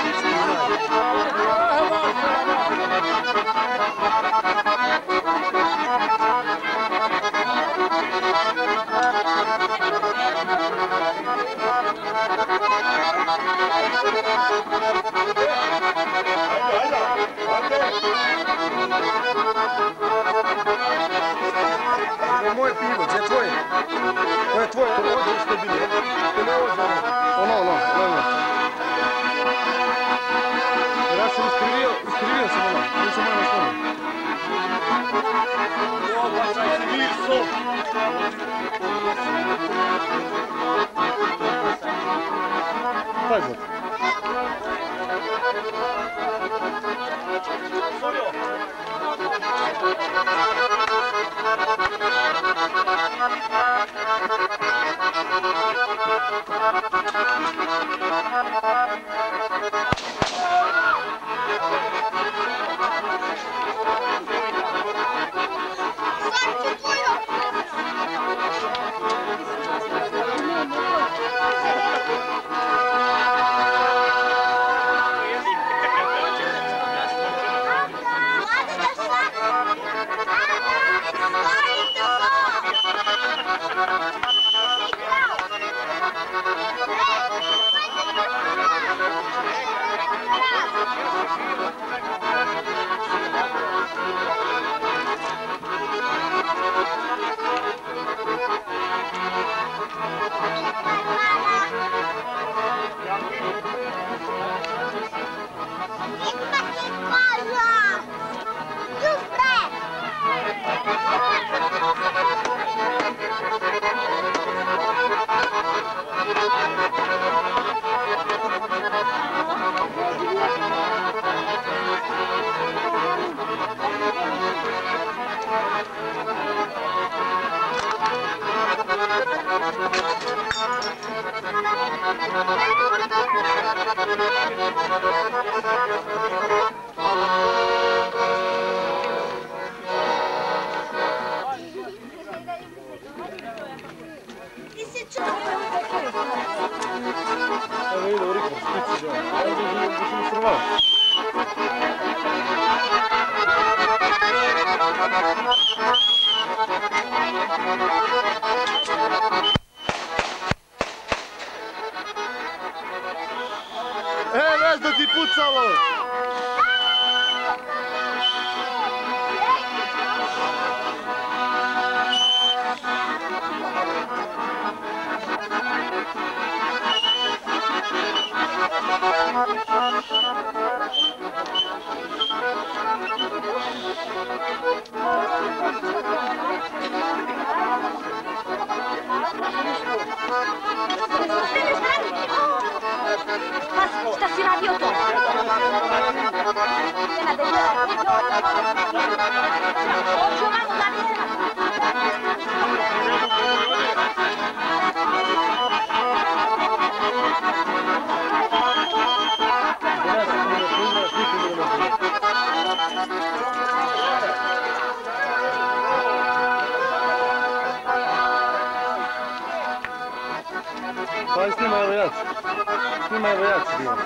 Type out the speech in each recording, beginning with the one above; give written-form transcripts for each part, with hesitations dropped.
Moje pivo, gdje je tvoje? Ovo je tvoje, ovo je što bilo. Ono. Ja sam iskrivio sam ono, nisam moja na stonu. Ovo, čaj si mirso! Taj zad. Već da ti pucalo! Šta si radio to? Hoću malo da mi se Pa snima evo jaci. Snima evo jaci bilo.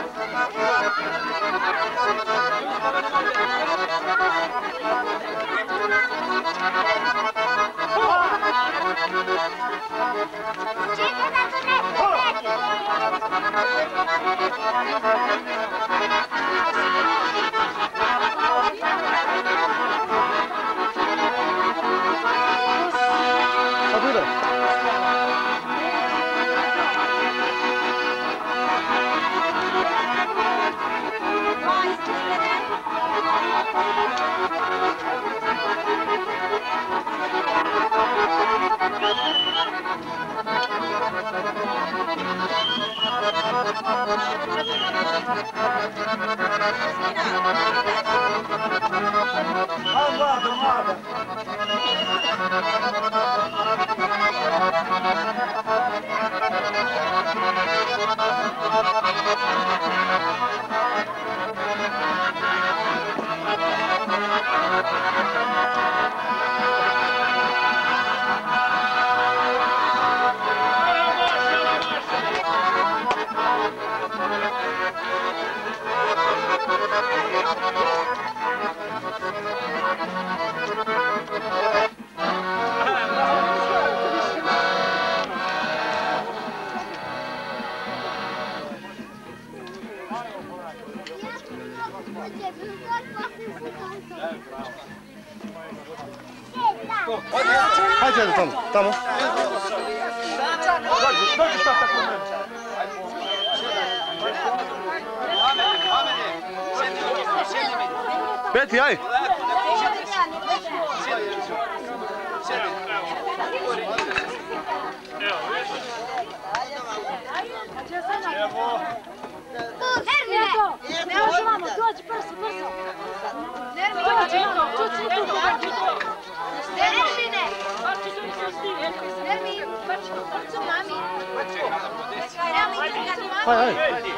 čekaj da to ne A bude? Hajde tamo, tamo. Dođi sad tako meni. Peti, aj! Ne može mamo, dođi brzo. Dođi mamo, tu. Nermine! Nermin! Brzo, mami! Hajde.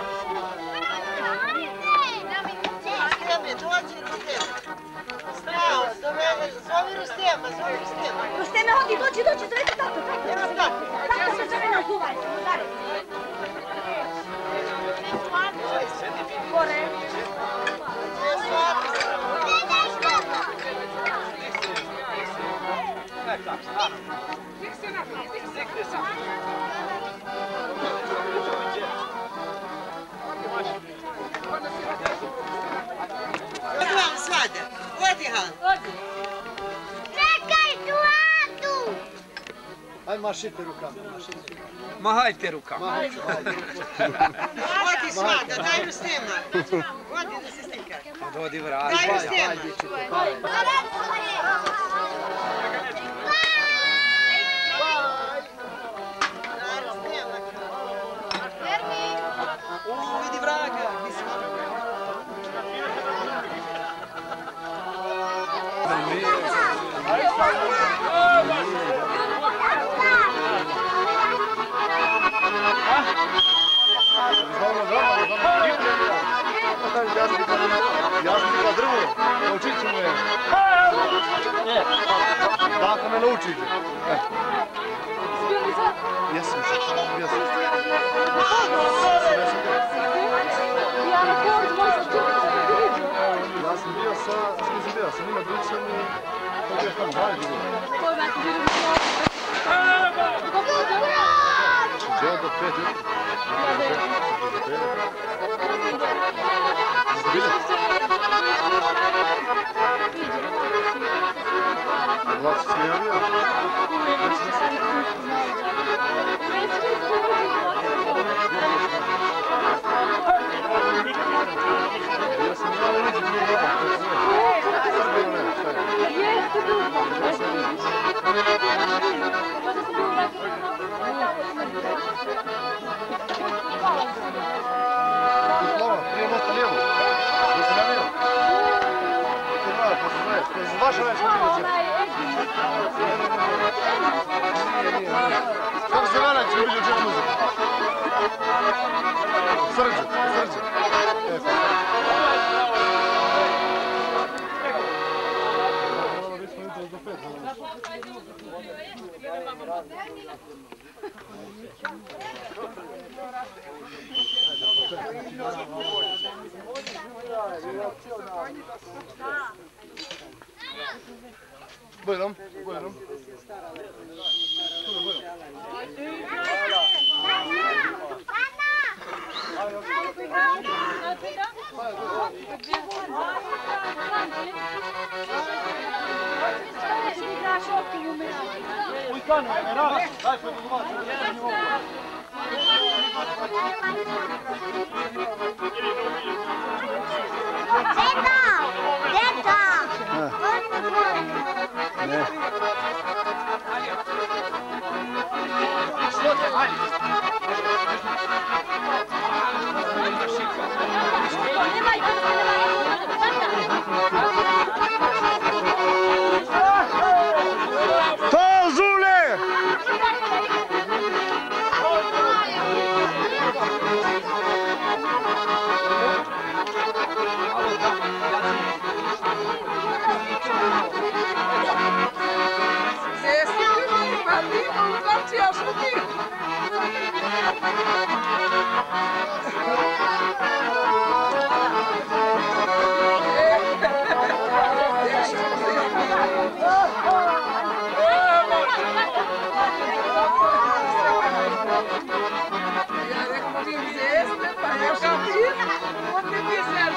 Zove Rustema. Rusteme, hodi, dođi, zovete tato. Tato se zove na zuvaj, udari. Gore. Odmah svade. Odi Han. Čekaj, tu! Aj mašite rukama. Mahajte rukama. Odi svada, daj Rustema. Odi da se slika. Odi vrati. Daj Rustema. Vidi vraga. Ja sam tikla drvo, naučit ću me. Tako me naučite. Jesam se, bio sam. Ja sam bio sa njima dručem i to je tamo dalje bilo. Gdje do 5 jutra? Vlad se javio? Ja sam javio uđi dvije godine. Srbijeno nema, šta je? Prije mosta lijevo. Gdje sam javio? Ti gleda, pa se znaš. To je vaša već motivacija. Nije. Kako se vana će biti učeti muziku? Srđe. Bujrom. Ne. To Zule! Ja rekao, vi zeste, pa ja kao ti, on ne bi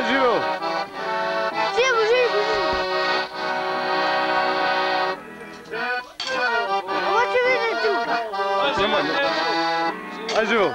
Aj živo! Živo, živo, živo. Ovo će vidjeti tuka. Nemoj, aj živo!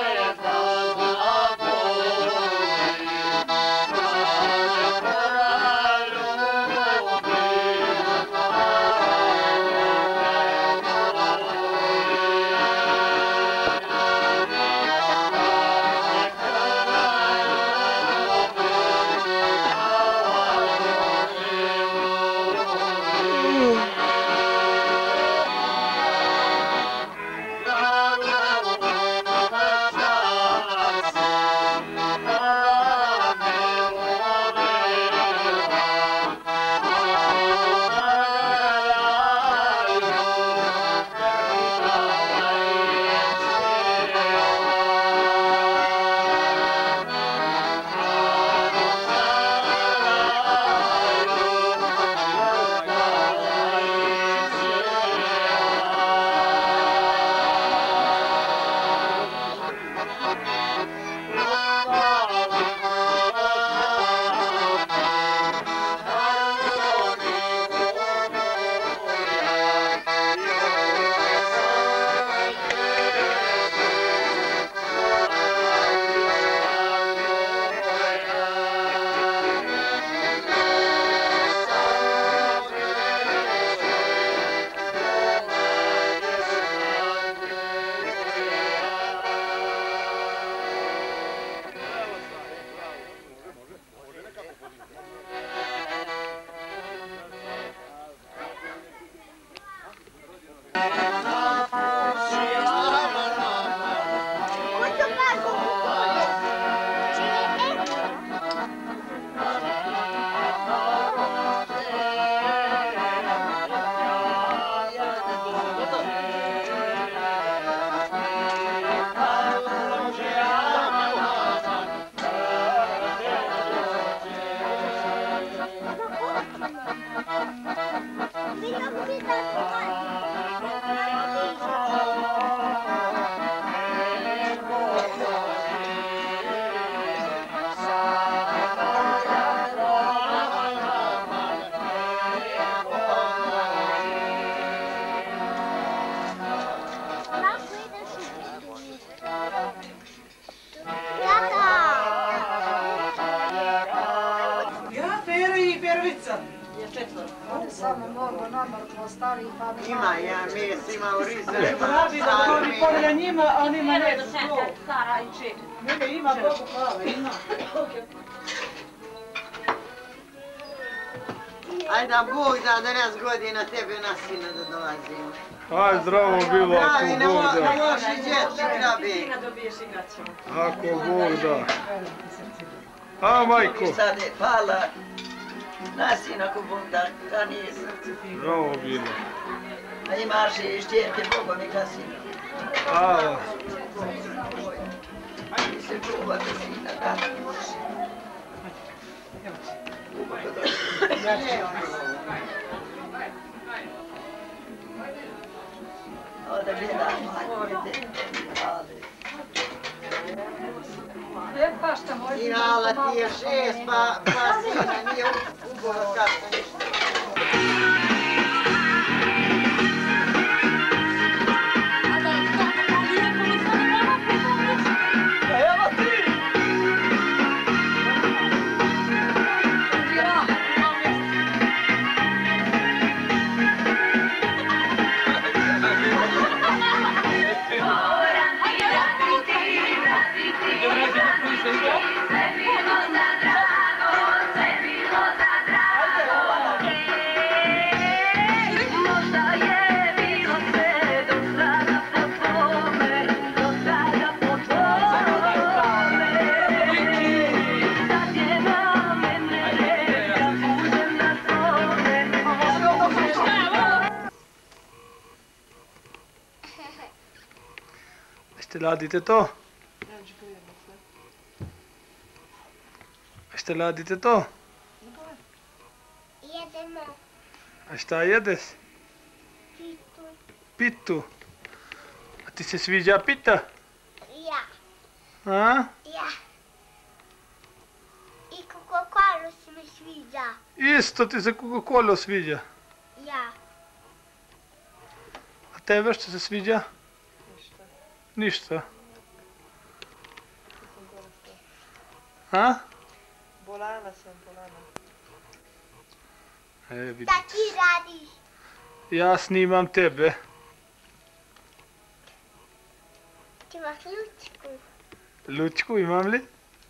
Ima, ja mes ima u rize. Radi da oni pogleda njima, a onima ne do znam. Sara i čet. Ne, ima Bogu hvala, ima. Aj da Bog da 10 godina tebe na sina da dolazimo. Aj zdravo bilo ako Pravi na Bog da. loši dječji krabi. Ako Bog da. A majko. Sad je pala na sina ako Bog da, da nije srce. Zdravo bilo. A imaš i štijete Boga mi ka sina. A. Ajde se čuvate sina, da. Ovdje gledamo, ajde. I ala ti je 6, pa sina nije ugovor kako ništa. Ste radite to? Šta radite to? Jedemo A šta jedeš? pitu. Pitu. A ti se sviđa pita? Ja, A? ja. I kako sviđa? Isto ti se Coca-Cola sviđa. Ja. A tebe što se sviđa? Ništa. A? Bolana sam, bolana. Vidi. Šta ti radiš? Ja snimam tebe. Ti imaš lučku. Lučku imam li?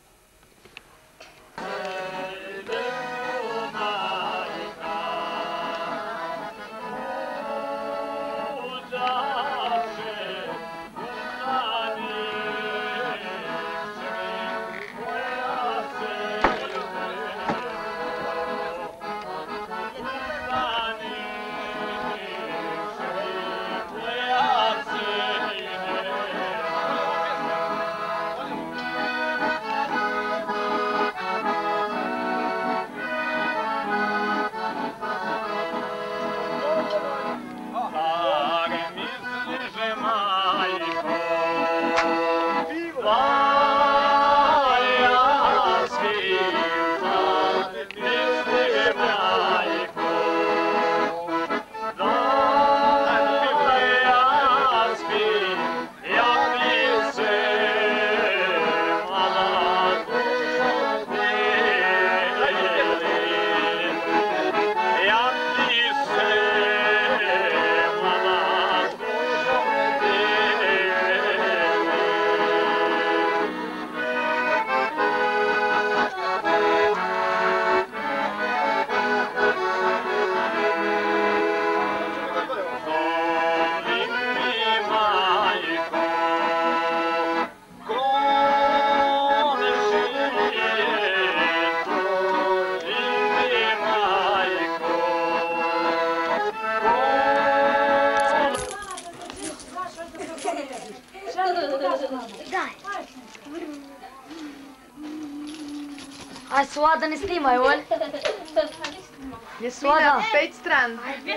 Aj, Suada, ne snimaj, Olj. Jasmina, 5 stran.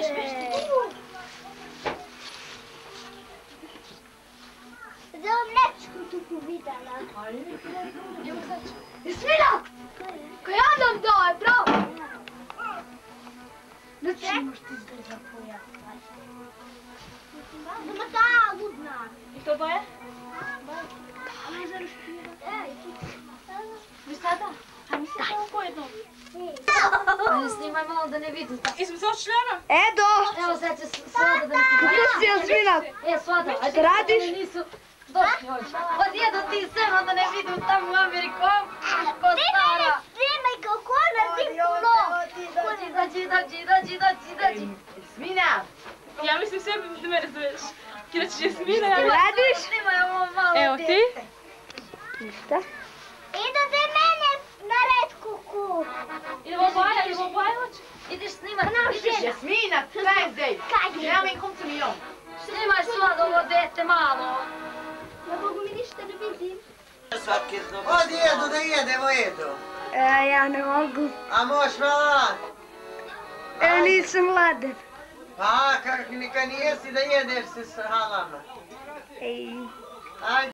Za mlečku tu videla. Jasmina! Kaj ja nam daj, bravo! Ne ćeš ti zgleda tvoja. Nema ta ludna. I to boje? Vi sada? A mi se samo pojedno. Ali snimaj malo da ne vidim. Jesmo se očeli ono? Edo! Evo sad će Suada da mi se... Gdje si, Jasmina? Suada, Šta radiš? Nisu... Došli hoće. Odjedu ti sema da ne vidim tamo u Ameriku. Ko stara. Snimaj kako na zimno. Dođi. Jasmina! Ja mislim sve da me razumeš. Kira ćeš Jasmina, ja... Radiš? Snimaj ovo malo. Evo ti. Ništa. Idu za mene na red kuku. Idemo Bajloć. Ideš snimat. Jasmina, trezej! Ja mi kom sam i on. Snimaj Suada ovo dete malo. Na Bogu mi ništa ne vidim. Odi jedu da jedemo jedu. Ja ne mogu. A moš mala? Nisam mladen. Pa, kak neka nijesi da jedeš se s halama. Ej. Ajde.